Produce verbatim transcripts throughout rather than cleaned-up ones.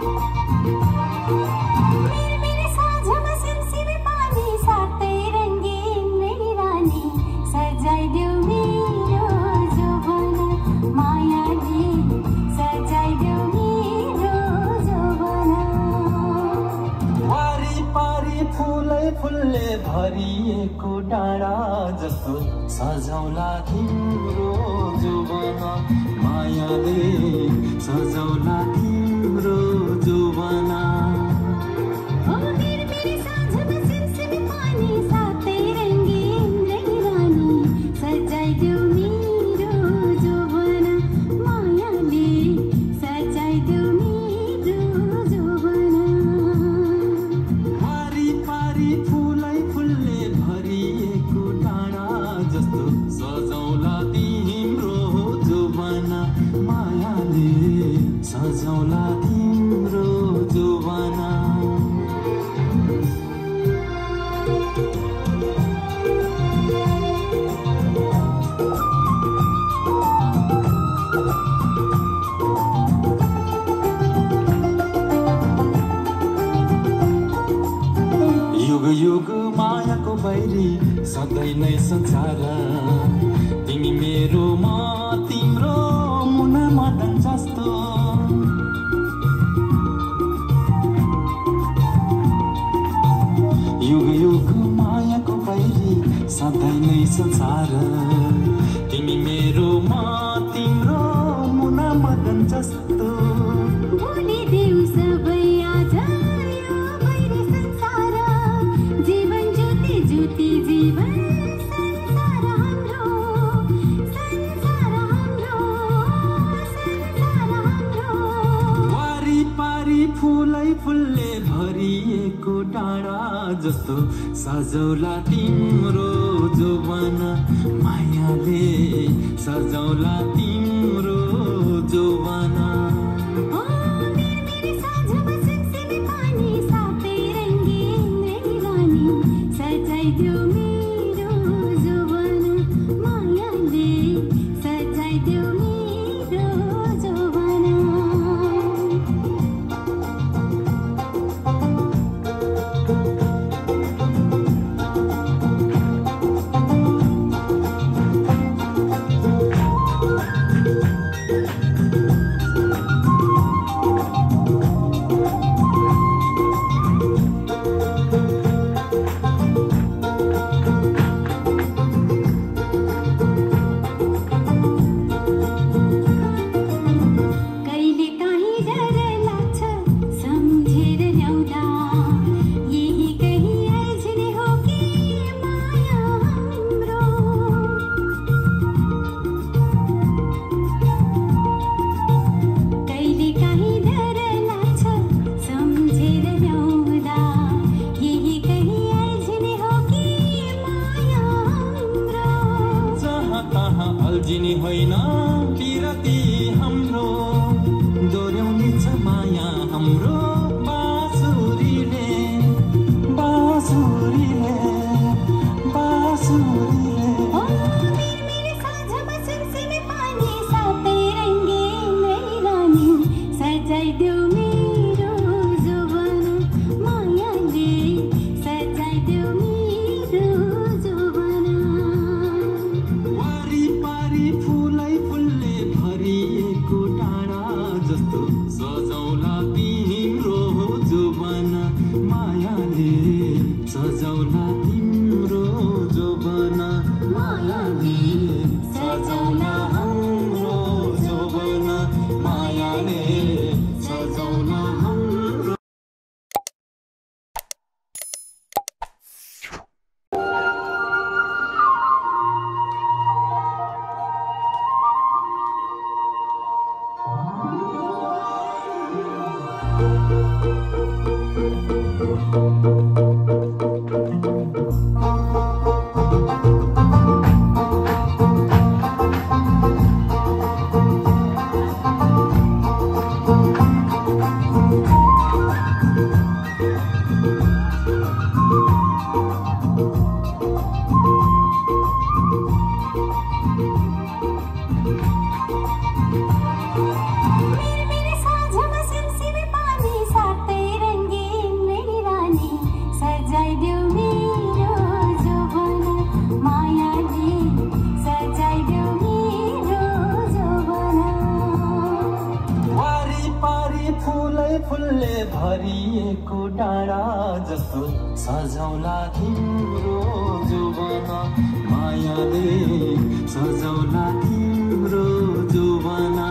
भरिएको डाँडा जस्तो सजाउला तिम्रो जुवन मायाले सजाउला तिम्रो जुवना सधैँ नै संसार तिमी मेरो म तिम्रो मुना मदन जस्तो युग युग मायाको बैरी सधैँ नै संसार तिमी मेरो म तिम्रो मुना मदन जस्तो फुलले भरिएको डाँडा जस्तो सजौला तिम्रो जुवन मायाले सजौला तिम्रो जुवन फुलले भरिएको डाँडा जस्तो सजाउला तिम्रो जुवन मायाले सजाउला तिम्रो जुवना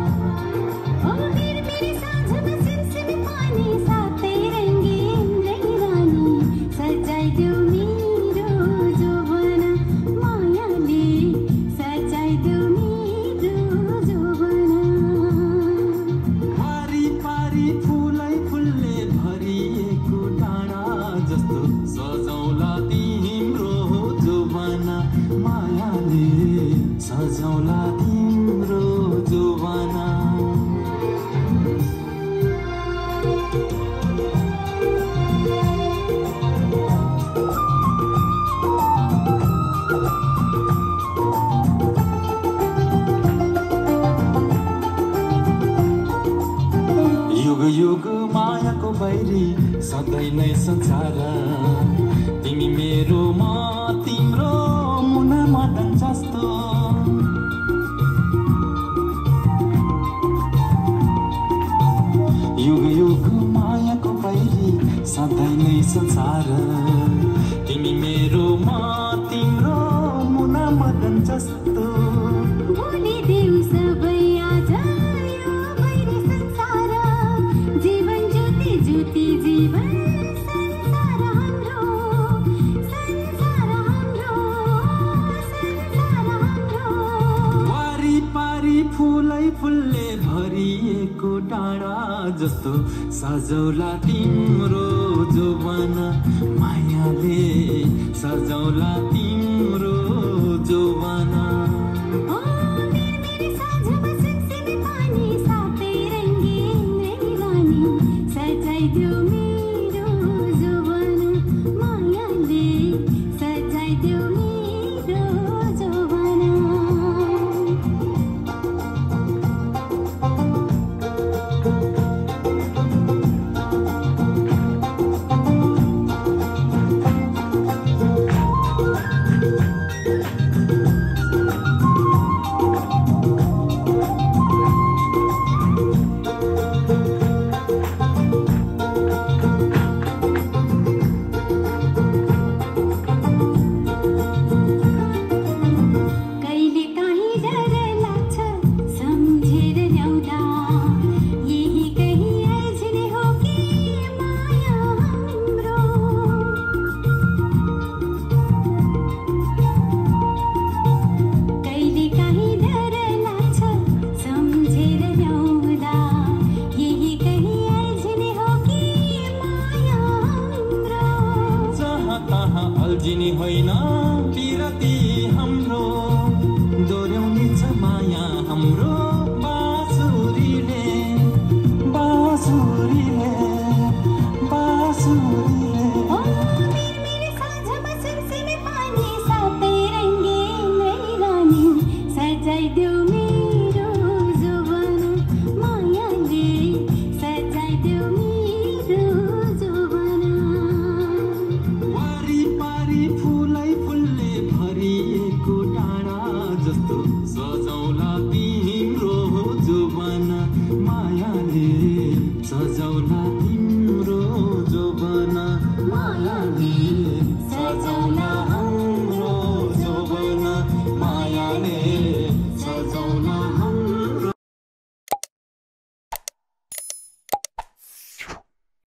सजाउला तिम्रो जुवना युग युग मायाको बैरी सधैँ नै संसार तिमी मेरो म तिम्रो मुना मदन जस्तो युग युग मायाको बैरी सधैँ नै संसार तिमी मेरो म तिम्रो मुना मदन जस्तो भोलि देऊ सबै आज यो बैरी संसार जीवन ज्योति ज्योति जीवन संसार हाम्रो संसार हाम्रो संसार हाम्रो वारी पारी फुलै फुलले भरिएको डाँडा जस्तो सजाउला तिम्रो जुवन मायाले सजाउला तिम्रो जुवना ओ मेरी मेरी साँझमा सिमसिमे पानी साथै रङ्गीन रैवानी सजाइदेऊ